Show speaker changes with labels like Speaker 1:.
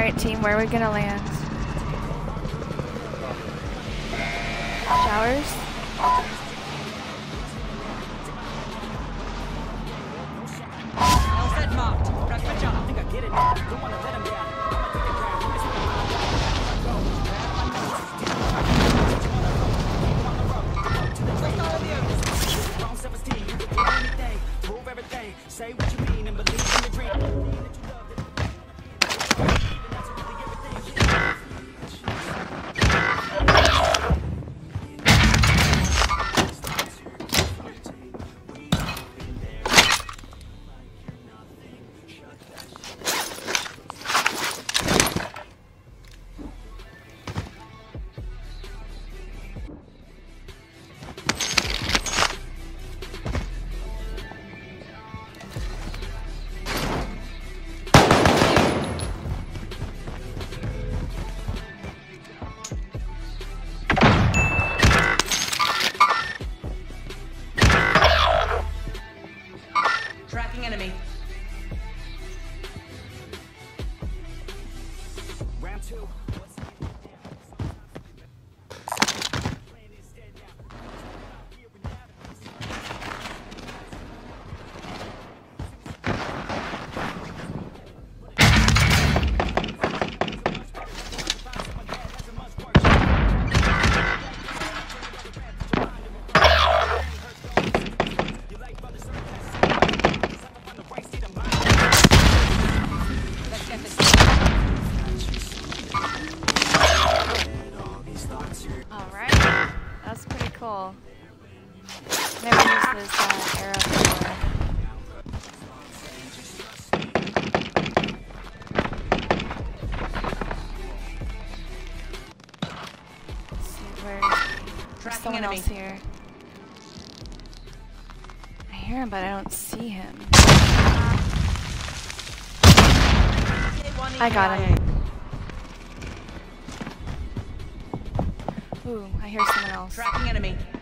Speaker 1: Alright team, where are we gonna land? Showers?
Speaker 2: Say what you mean and believe in the dream.
Speaker 3: Tracking enemy.
Speaker 2: Round two.
Speaker 1: Alright, that's pretty cool. Never used this arrow before. Let's see, there's someone else here. I hear him, but I don't see him. I got him. Ooh, I hear someone else.
Speaker 3: Tracking enemy.